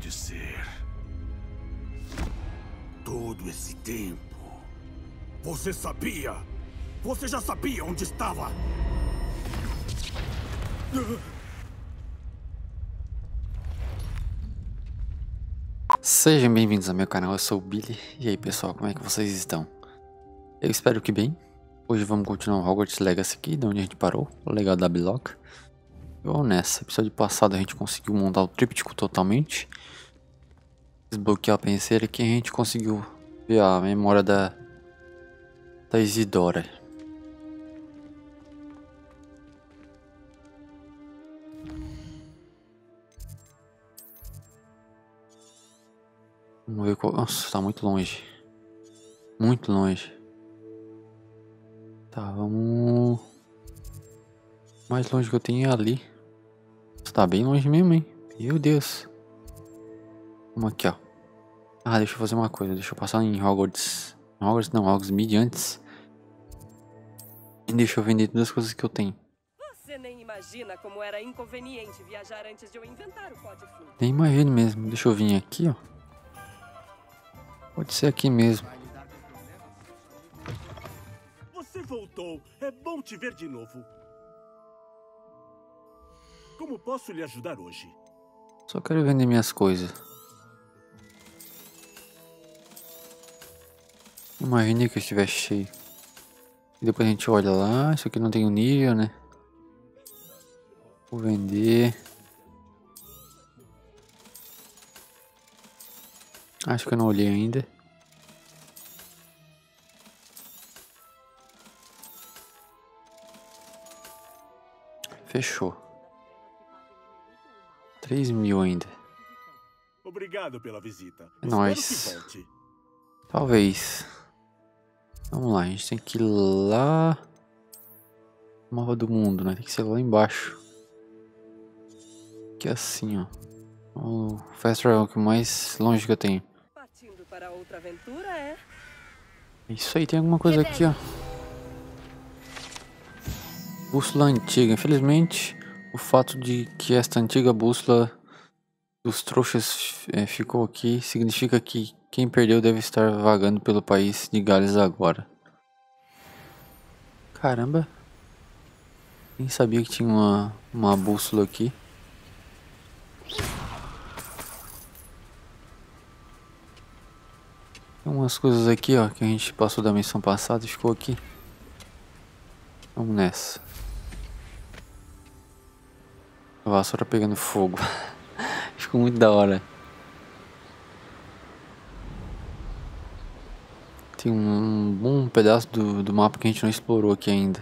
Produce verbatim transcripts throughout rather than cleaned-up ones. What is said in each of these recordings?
pode ser? Todo esse tempo. Você sabia? Você já sabia onde estava? Sejam bem-vindos ao meu canal, eu sou o Billy. E aí pessoal, como é que vocês estão? Eu espero que bem. Hoje vamos continuar o Hogwarts Legacy aqui, de onde a gente parou, o legado da Biloca. E vamos nessa, episódio passado a gente conseguiu montar o tríptico totalmente. Desbloquear a penseira aqui, a gente conseguiu ver a memória da, da Isidora. Vamos ver qual... Nossa, tá muito longe. Muito longe. Tá, vamos... Mais longe que eu tenho é ali. Tá bem longe mesmo, hein? Meu Deus. Vamos aqui, ó. Ah, deixa eu fazer uma coisa. Deixa eu passar em Hogwarts. Hogwarts não, Hogsmeade antes. E deixa eu vender todas as coisas que eu tenho. Você nem imagina como era inconveniente viajar antes de eu inventar o pó de flu. Nem imagino mesmo. Deixa eu vir aqui, ó. Pode ser aqui mesmo. Você voltou. É bom te ver de novo. Como posso lhe ajudar hoje? Só quero vender minhas coisas. Imaginei que eu estivesse cheio. E depois a gente olha lá. Isso aqui não tem o nível, né? Vou vender. Acho que eu não olhei ainda. Fechou. três mil ainda. Obrigado pela visita. É Espero nóis. que volte. Talvez. Vamos lá, a gente tem que ir lá. Mapa do mundo, né? Tem que ser lá embaixo. Que é assim, ó. O Fast Travel que mais longe que eu tenho. Partindo para outra aventura, é? Isso aí, tem alguma coisa aqui, ó. Bússola antiga. Infelizmente, o fato de que esta antiga bússola dos trouxas é, ficou aqui significa que quem perdeu deve estar vagando pelo país de Gales agora. Caramba. Nem sabia que tinha uma, uma bússola aqui. Tem umas coisas aqui, ó, que a gente passou da missão passada e ficou aqui. Vamos nessa. A vassoura pegando fogo. Ficou muito da hora. Tem um bom pedaço do, do mapa que a gente não explorou aqui ainda.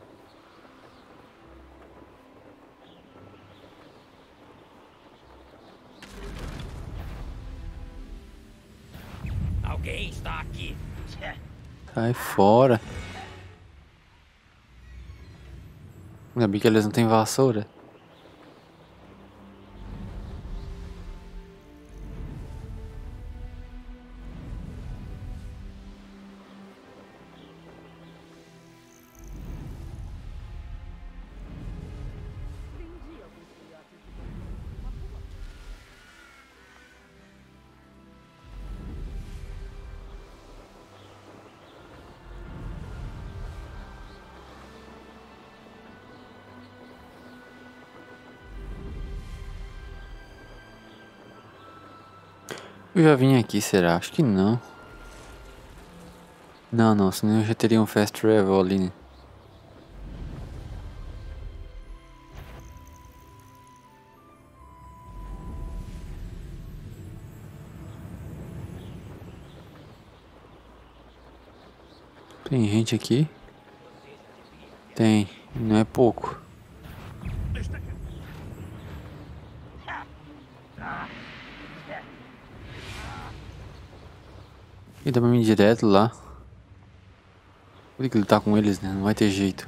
Alguém está aqui. Sai fora. Ainda bem que eles não têm vassoura. Eu já vim aqui, será? Acho que não. Não, não, senão eu já teria um fast travel ali, né? Tem gente aqui? Tem, não é pouco. E dá pra mim direto lá. Por que ele tá com eles, né? Não vai ter jeito.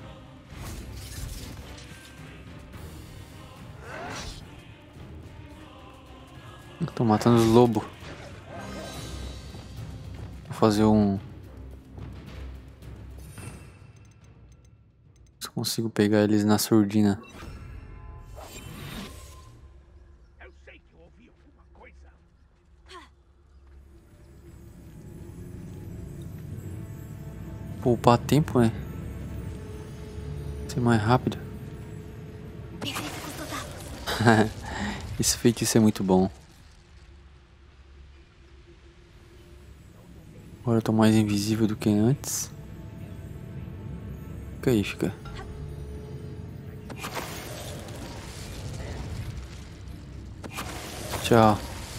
Tô matando os lobos. Vou fazer um... Se consigo pegar eles na surdina. Eu sei que ouvi alguma coisa. poupar tempo, né? Ser mais rápido. Esse feitiço é muito bom. Agora eu tô mais invisível do que antes. Fica aí, fica. Tchau.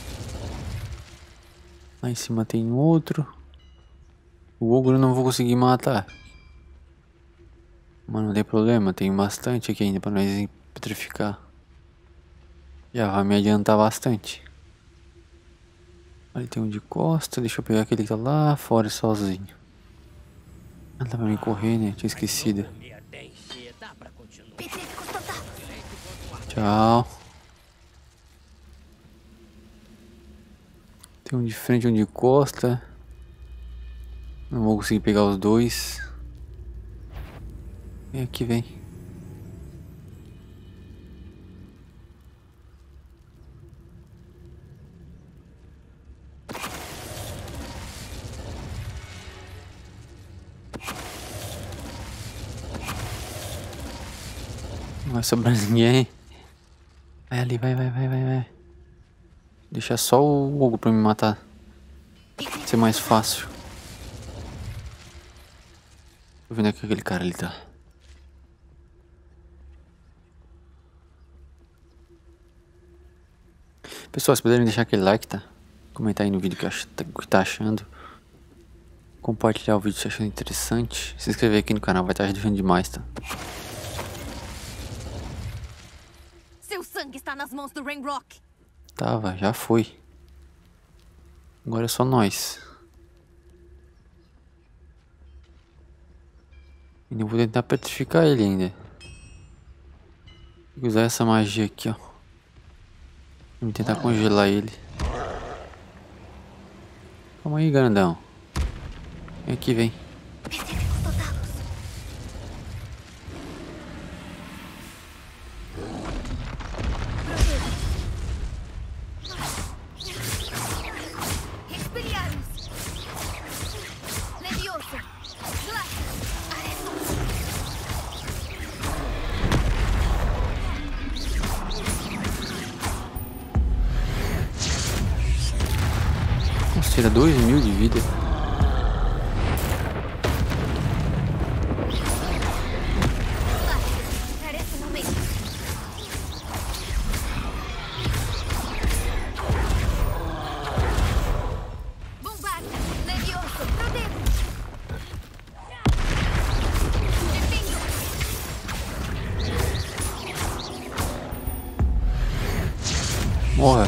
Lá em cima tem outro. O ogro eu não vou conseguir matar. Mas não tem problema, tem bastante aqui ainda pra nós petrificar. Já vai me adiantar bastante. Ali tem um de costa, deixa eu pegar aquele que tá lá fora sozinho. Ah, dá pra me correr, né? Tinha esquecido. Tchau. Tem um de frente e um de costa. Não vou conseguir pegar os dois. Vem aqui, vem. Não vai sobrar ninguém. Vai ali, vai, vai, vai, vai, vai. Deixa só o ogro pra me matar. Vai ser mais fácil. Tô vendo que aquele cara ali tá. Pessoal, se puderem deixar aquele like, tá? Comentar aí no vídeo o que, ach que tá achando. Compartilhar o vídeo se achando interessante. Se inscrever aqui no canal, vai estar ajudando demais, tá? Seu sangue está nas mãos do Ranrock. Tava, já foi. Agora é só nós. E eu vou tentar petrificar ele ainda. Vou usar essa magia aqui, ó. Vou tentar congelar ele. Calma aí, grandão. Vem aqui, vem. Tira dois mil de vida. Morra.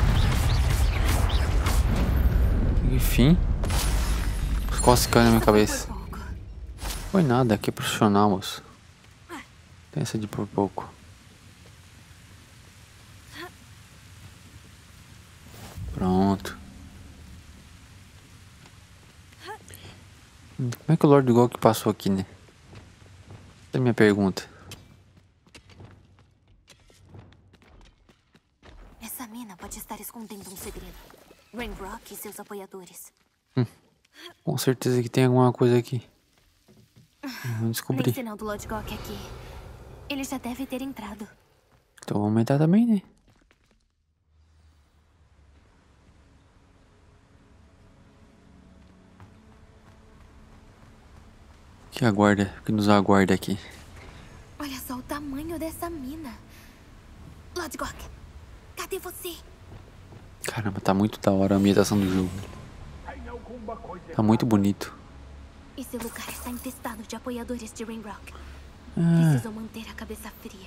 Enfim. Os costas caem na minha cabeça. Foi nada, aqui é profissional, moço. Tem essa de por pouco. Pronto. Como é que o Lord Gok passou aqui, né? Essa é a minha pergunta. Essa mina pode estar escondendo um segredo. Ranrock e seus apoiadores. Hum, com certeza que tem alguma coisa aqui. Vamos descobrir. Nem sinal do Lord Gok aqui. Ele já deve ter entrado. Então vamos entrar também, né? Que aguarda, que nos aguarda aqui. Olha só o tamanho dessa mina. Lord Gok, cadê você? Caramba, tá muito da hora a ambientação do jogo. Tá muito bonito. Esse lugar está infestado de apoiadores de Ranrock. Ah. Preciso manter a cabeça fria.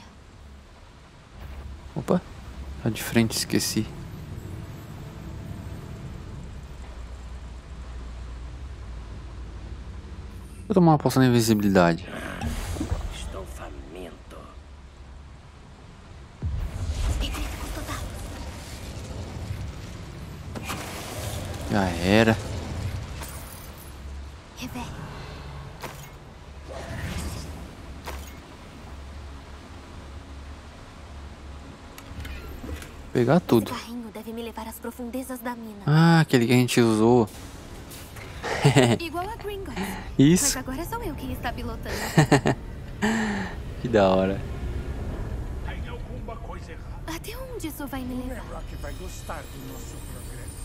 Opa, tá de frente, esqueci. Vou tomar uma poção de invisibilidade. Estou faminto. Já era. Revele. Pegar tudo. Esse carrinho deve me levar às profundezas da mina. Ah, aquele que a gente usou. Igual a Gringotts. Isso. Mas agora sou eu quem está pilotando. Que da hora. Tem alguma coisa errada. Até onde isso vai me O levar? Rock vai gostar do nosso progresso.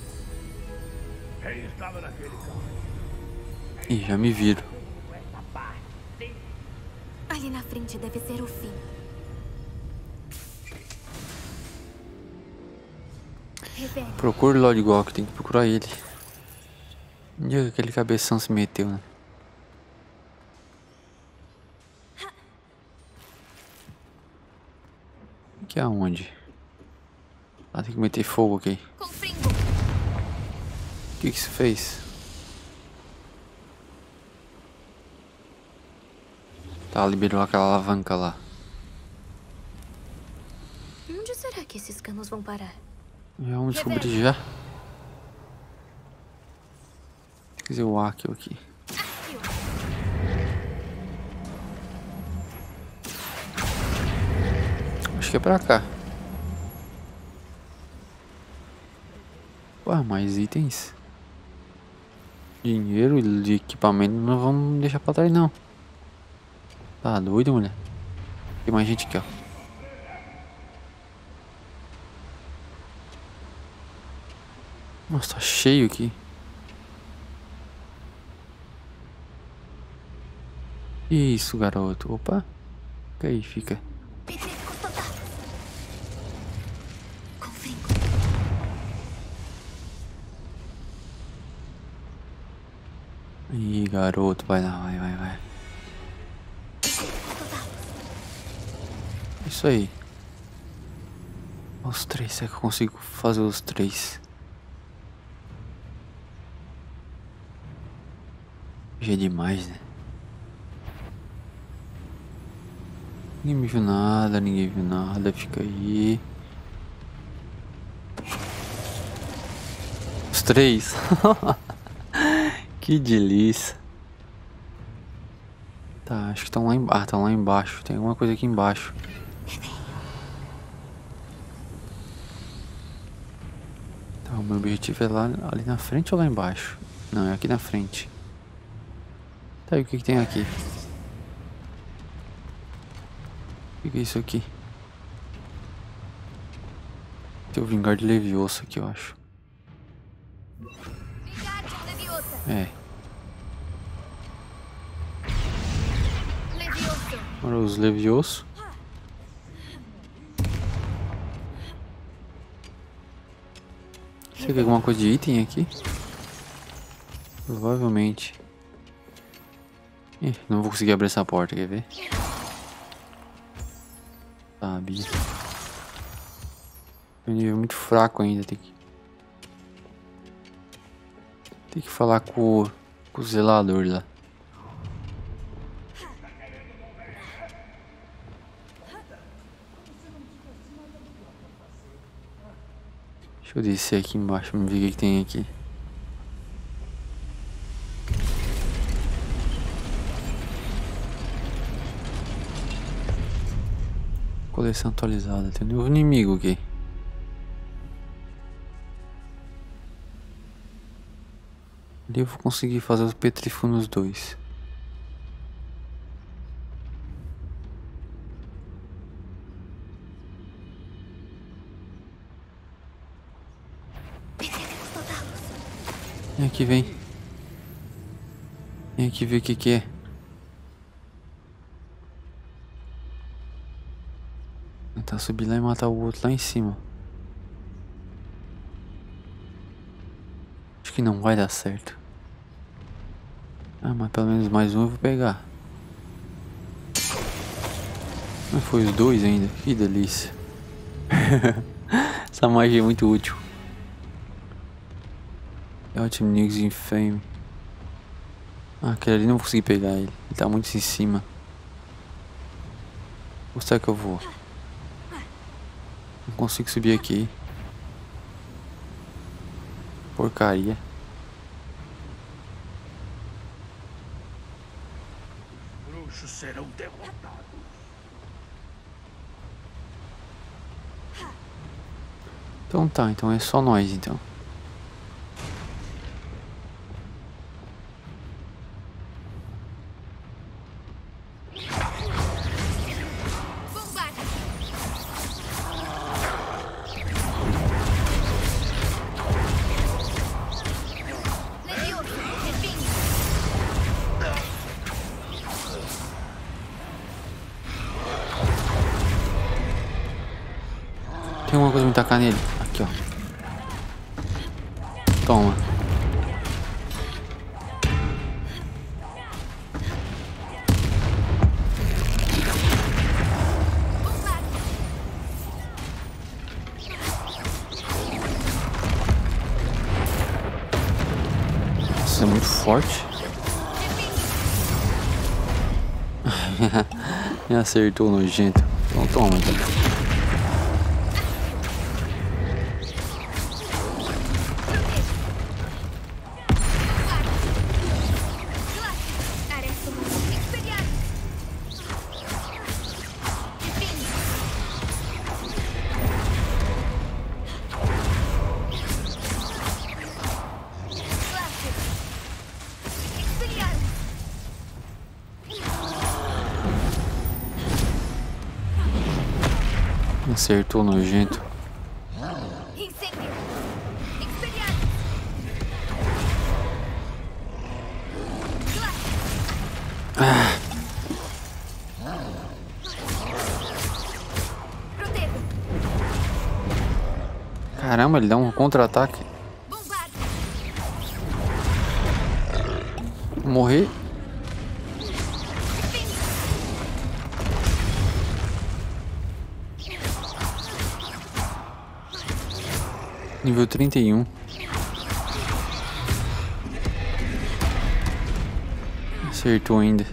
Quem estava naquele carro? Ih, já me viro. Ali na frente deve ser o fim. Revele. Procure o Lord Gork, tem que procurar ele. Onde é que aquele cabeção se meteu, né? Aqui aonde? Ah, tem que meter fogo aqui. Confringo. O que que isso fez? Tá, liberou aquela alavanca lá. Onde será que esses canos vão parar? Já vamos descobrir já. Quer dizer, o Akio aqui. Acho que é pra cá. Ué, mais itens. Dinheiro e equipamento não vamos deixar pra trás não. Tá doido, mulher? Tem mais gente aqui, ó. Nossa, tá cheio aqui. Isso, garoto. Opa. Fica aí, fica. Petríficos totais. Confringo. Ih, garoto. Vai lá, vai, vai, vai. Isso aí. Os três. Será que eu consigo fazer os três? Já é demais, né? Ninguém me viu nada, ninguém viu nada, fica aí. Os três. Que delícia. Tá, acho que estão lá embaixo. Ah, estão lá embaixo. Tem alguma coisa aqui embaixo. Tá, o meu objetivo é lá ali na frente ou lá embaixo? Não, é aqui na frente. Tá, e o que que tem aqui? O que é isso aqui? Tem o Vingar de Leviosa aqui, eu acho. Vingardium Leviosa. É. Levioso. Agora os Levioso. Será que tem alguma coisa de item aqui? Provavelmente. Ih, não vou conseguir abrir essa porta, quer ver? Sabia. Meu nível é muito fraco ainda, tem que... Tem que falar com o, com o zelador lá. Deixa eu descer aqui embaixo pra ver o que, que tem aqui. Coleção atualizada. Tem um novo inimigo aqui. Ali eu vou conseguir fazer os petrifos nos dois. Vem aqui, vem. Vem aqui ver o que que é. Tentar subir lá e matar o outro lá em cima. Acho que não vai dar certo. Ah, mas pelo menos mais um eu vou pegar. Mas foi os dois ainda. Que delícia. Essa magia é muito útil. Ótimo, Niggs in Fame. Ah, aquele ali não vou conseguir pegar ele. Ele tá muito em cima. Ou será que eu vou? Não consigo subir aqui. Porcaria. Bruxos serão derrotados. Então tá, então é só nós então. coisa me tacar nele. Aqui, ó. Toma. Isso é muito forte. Me acertou, nojento. Então toma, então. Acertou, nojento. Ah. Caramba, ele dá um contra-ataque. Morrer. Nível trinta e um. Acertou ainda.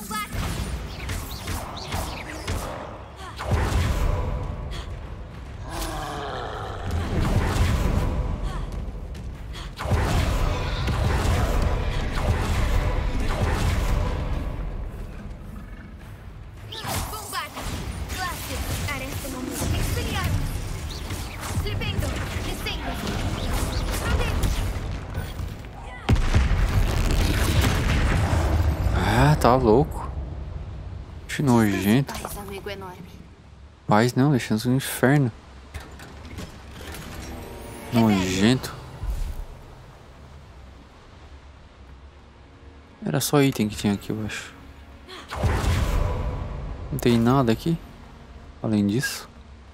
Ah, tá louco. Que nojento. Paz, amigo enorme. Paz não, deixando no inferno. Nojento. Era só item que tinha aqui, eu acho. Não tem nada aqui além disso.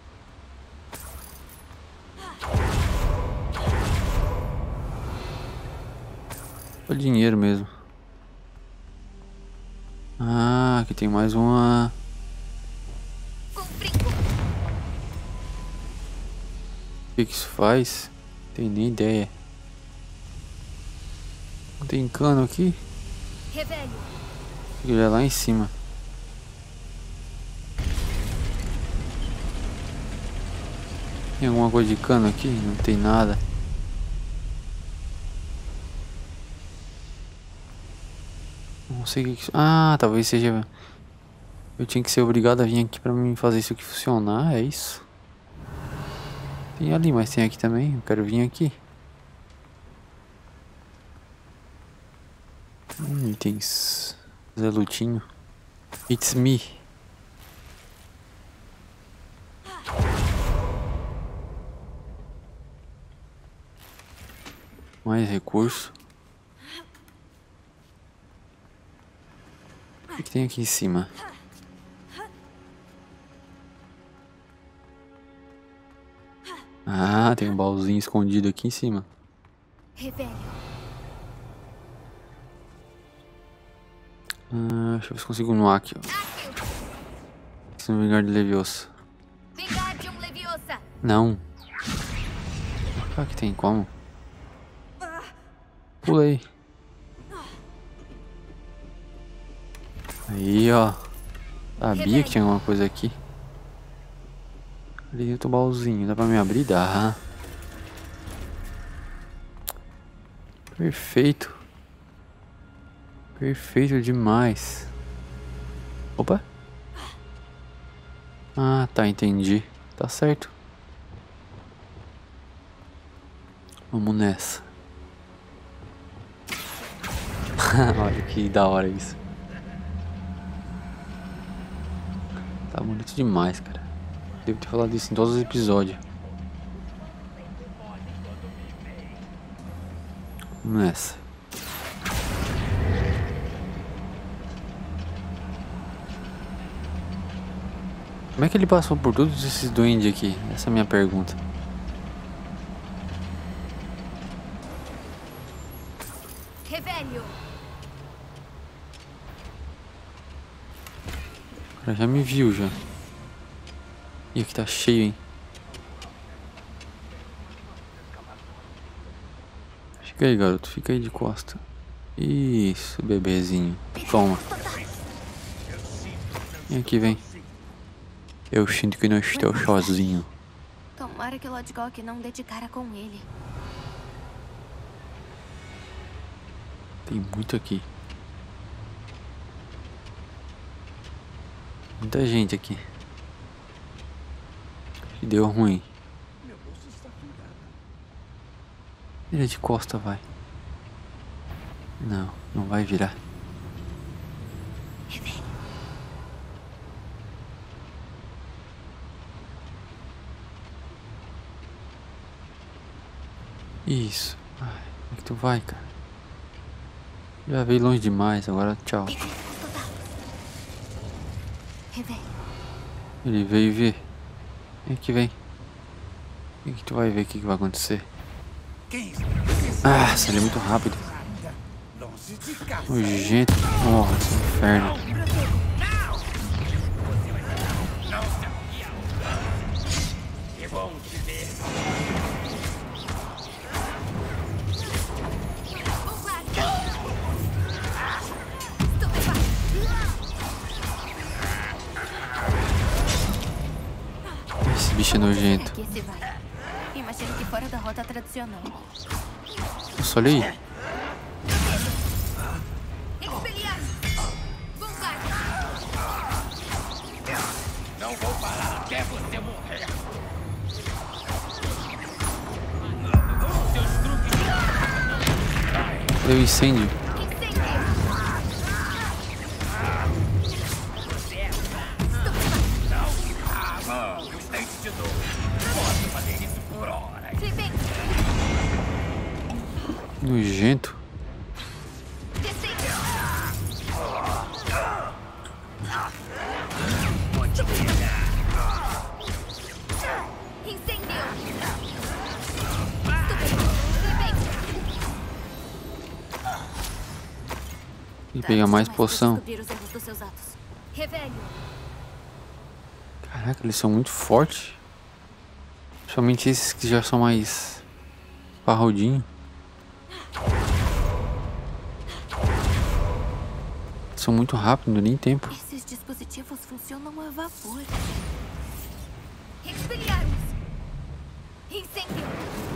Só dinheiro mesmo. Ah, aqui tem mais uma. O que que isso faz? Não tenho nem ideia. Não tem cano aqui? Ele é lá em cima. Tem alguma coisa de cano aqui? Não tem nada. Não sei o que... Ah, talvez seja... Eu tinha que ser obrigado a vir aqui pra mim fazer isso aqui funcionar, é isso? Tem ali, mas tem aqui também. Eu quero vir aqui. Hum, itens... Zé Lutinho. It's me. Mais recurso. O que tem aqui em cima? Ah, tem um baúzinho escondido aqui em cima. Ah, deixa eu ver se consigo um aqui, ó. Se não vingar de Leviosa. Não. Ah, que tem como? Pulei. Aí, ó. Sabia que tinha alguma coisa aqui. Ali dentro do baúzinho. Dá pra me abrir? Dá. Perfeito. Perfeito demais. Opa. Ah, tá. Entendi. Tá certo. Vamos nessa. Olha que da hora isso. Tá bonito demais, cara. Devo ter falado isso em todos os episódios. Vamos nessa. Como é que ele passou por todos esses duendes aqui? Essa é a minha pergunta. Revelio. O cara já me viu já. E aqui tá cheio, hein? Fica aí, garoto. Fica aí de costa. Isso, bebezinho. Toma. Vem aqui, vem. Eu sinto que não estou sozinho. Tomara que Lodgok não dê de cara com ele. Tem muito aqui. Muita gente aqui. Que deu ruim. Vira de costa, vai. Não, não vai virar. Isso. Ai, como é que tu vai, cara? Já veio longe demais, agora tchau. Ele veio ver. Vem aqui, vem. Vem que tu vai ver o que, que vai acontecer. Ah, ele é muito rápido. Nojento. Nossa, inferno. Esse bicho é nojento. Imagino que fora da rota tradicional. Nossa, olha aí. Não vou parar até você morrer. Deu incêndio. Nojento. E pegar mais poção. Caraca, eles são muito fortes. Principalmente esses que já são mais parrudinhos. São muito rápidos, não dá nem tempo. Esses dispositivos funcionam a vapor. Expelliarmus! Incêndio!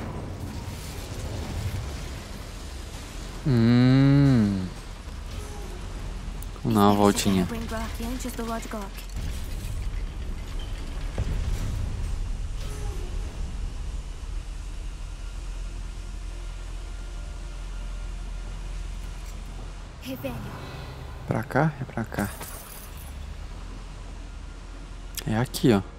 Hum. Vamos dar uma voltinha. Antes do Lodgok. Revelio. Pra cá? É pra cá. É aqui, ó.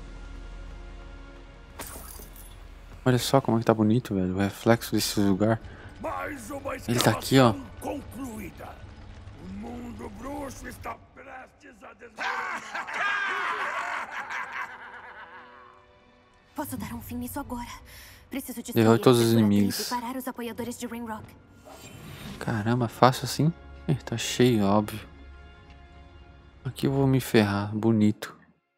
Olha só como é que tá bonito, velho. O reflexo desse lugar. Ele tá aqui, ó. Concluída. O mundo bruxo está prestes a Posso dar um fim nisso agora. Preciso de Derrotar todos os inimigos. e parar os apoiadores de Rimrock. Caramba, fácil assim? É, tá cheio, óbvio. Aqui eu vou me ferrar, bonito.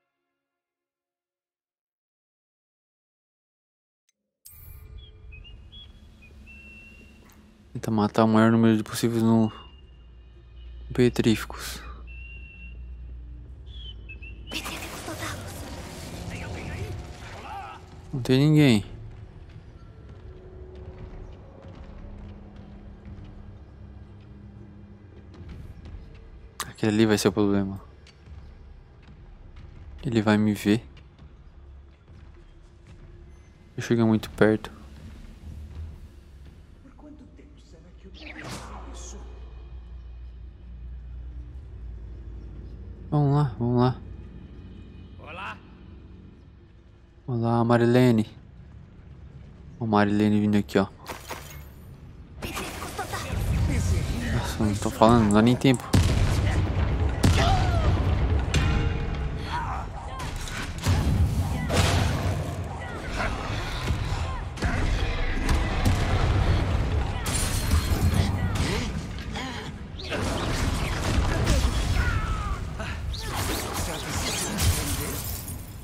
Tenta matar o maior número de possíveis no petríficos. Petríficos totalos. Não tem ninguém. Aquele ali vai ser o problema. Ele vai me ver. Eu chego muito perto. Por quanto tempo será que eu vou isso? Vamos lá, vamos lá. Olá. Olá, Marilene. Ó, Marilene vindo aqui, ó. Nossa, não tô falando, não dá nem tempo.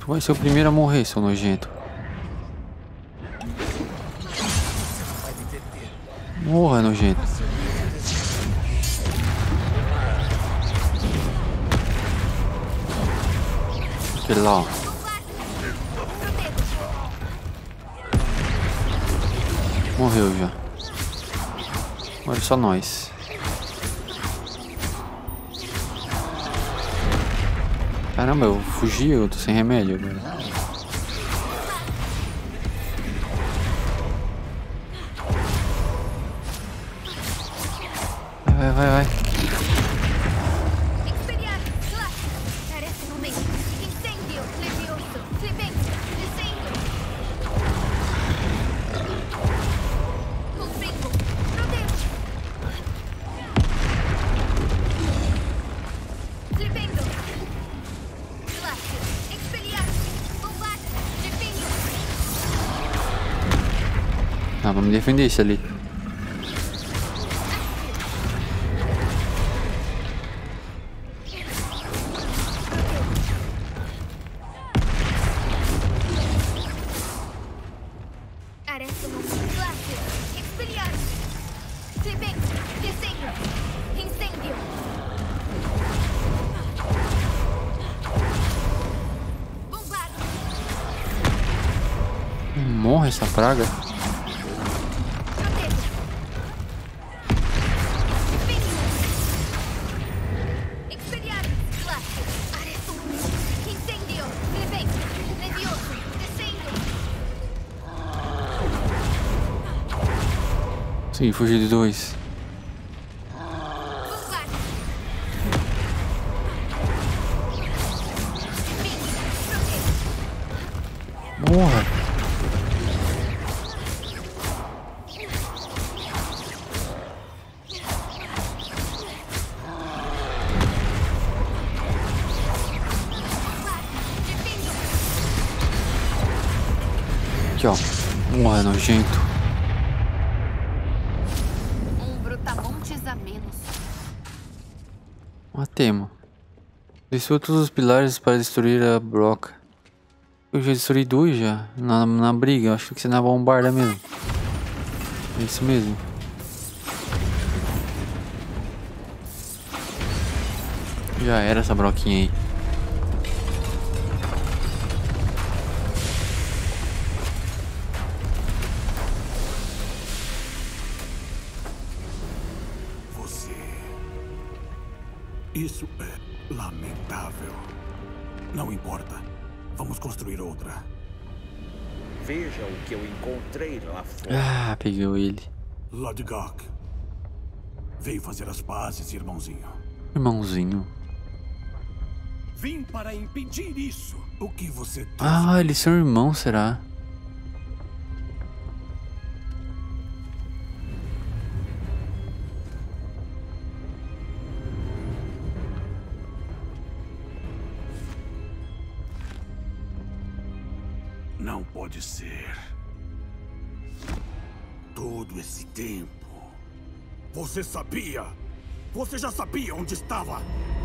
Tu vai ser o primeiro a morrer, seu nojento. Morra, nojento. Aquele lá, ó. Morreu já. Agora é só nós. Caramba, eu fugi, eu tô sem remédio agora. Vai, vai, vai. Ah, vamos defender esse ali. Morre essa praga. Sim, fugir de dois. Morra. Aqui, ó. Morra, nojento. Matemos. Desceu todos os pilares para destruir a broca. Eu já destruí dois já. Na, na briga. Eu acho que você na bombarda mesmo. É isso mesmo. Já era essa broquinha aí. Isso é lamentável. Não importa. Vamos construir outra. Veja o que eu encontrei lá fora. Ah, pegou ele. Lodgok. Veio fazer as pazes, irmãozinho. Irmãozinho. Vim para impedir isso. O que você tem? Ah, eles são irmãos, será? Não pode ser. Todo esse tempo. Você sabia? Você já sabia onde estava?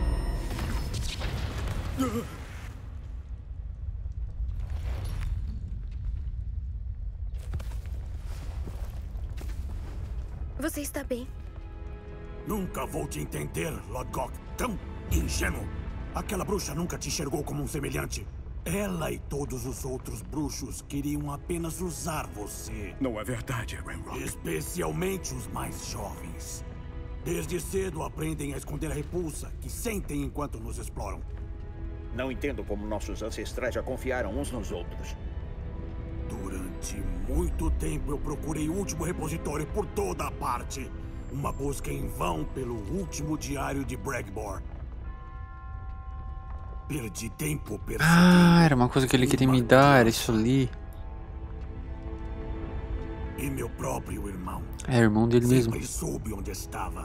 Você está bem? Nunca vou te entender, Lodgok. Tão ingênuo. Aquela bruxa nunca te enxergou como um semelhante. Ela e todos os outros bruxos queriam apenas usar você. Não é verdade, Ranrock. Especialmente os mais jovens. Desde cedo aprendem a esconder a repulsa que sentem enquanto nos exploram. Não entendo como nossos ancestrais já confiaram uns nos outros. Durante muito tempo eu procurei o último repositório por toda a parte. Uma busca em vão pelo último diário de Bragbor. Perdi tempo percebendo. Ah, era uma coisa que ele queria me dar, era isso ali. E meu próprio irmão. É, irmão dele mesmo. Sempre soube onde estava.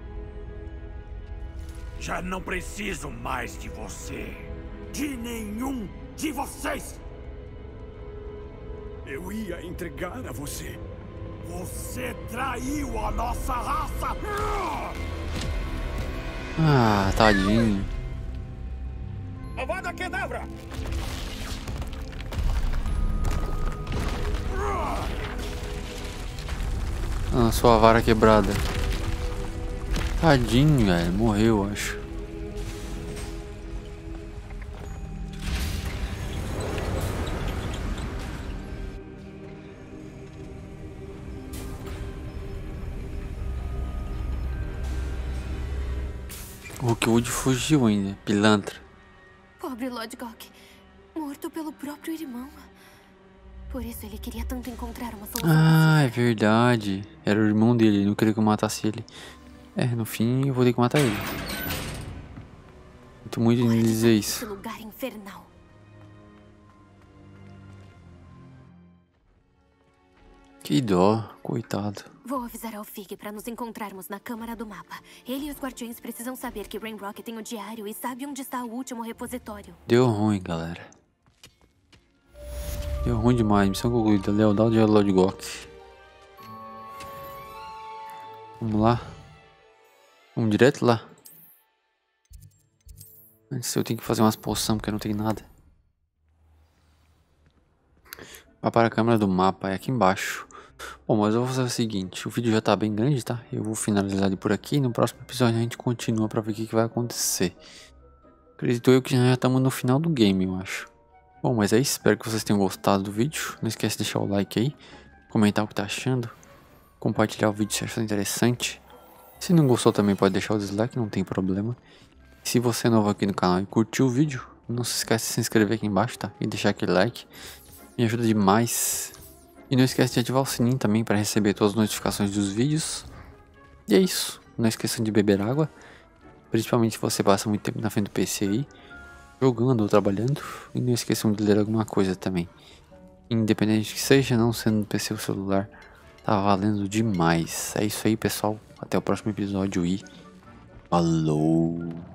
Já não preciso mais de você. De nenhum de vocês. Eu ia entregar a você. Você traiu a nossa raça. Ah, tadinho. Avada Kedavra! Ah, sua vara quebrada. Tadinho, velho. Morreu, acho. O Rookwood fugiu ainda, pilantra. Pobre Lodgok, morto pelo próprio irmão. Por isso ele queria tanto encontrar uma solução. Ah, é verdade. Era o irmão dele, ele não queria que eu matasse ele. É, no fim eu vou ter que matar ele. Muito muito em dizer isso. Lugar infernal. Que dó, coitado. Vou avisar ao Fig para nos encontrarmos na câmara do mapa. Ele e os guardiões precisam saber que Ranrock tem o diário e sabe onde está o último repositório. Deu ruim, galera. Deu ruim demais. Missão concluída. Lealdade a Lodgok. Vamos lá. Vamos direto lá. Antes eu tenho que fazer umas poções porque eu não tenho nada. Vai para a câmera do mapa. É aqui embaixo. Bom, mas eu vou fazer o seguinte, o vídeo já tá bem grande, tá? Eu vou finalizar ele por aqui e no próximo episódio a gente continua pra ver o que, que vai acontecer. Acredito eu que já estamos no final do game, eu acho. Bom, mas é isso, espero que vocês tenham gostado do vídeo. Não esquece de deixar o like aí, comentar o que tá achando, compartilhar o vídeo se achou interessante. Se não gostou também pode deixar o dislike, não tem problema. Se você é novo aqui no canal e curtiu o vídeo, não se esquece de se inscrever aqui embaixo, tá? E deixar aquele like, me ajuda demais. E não esquece de ativar o sininho também para receber todas as notificações dos vídeos. E é isso. Não esqueçam de beber água. Principalmente se você passa muito tempo na frente do P C aí, jogando ou trabalhando. E não esqueçam de ler alguma coisa também. Independente que seja, não sendo no P C ou celular, tá valendo demais. É isso aí, pessoal. Até o próximo episódio e falou!